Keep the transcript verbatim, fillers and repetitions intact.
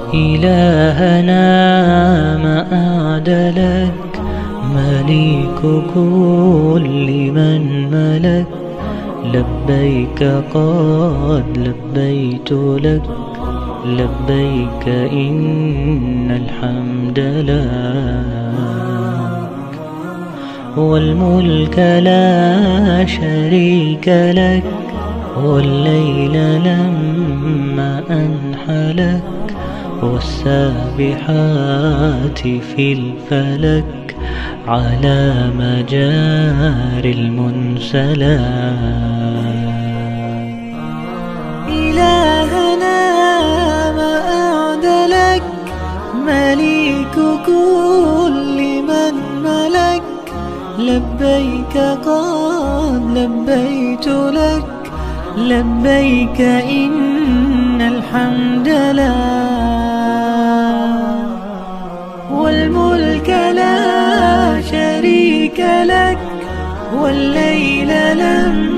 إلهنا ما أعدلك، مليك كل من ملك. لبيك قد لبيت لك، لبيك إن الحمد لك، والملك لا شريك لك. والليل لما أنحلك، والسابحات في الفلك، على مجاري المنسلات. إلهنا ما أعدلك، مليك كل من ملك. لبيك قد لبيت لك، لبيك إن الحمد لك، والملك لا شريك لك. والليل لم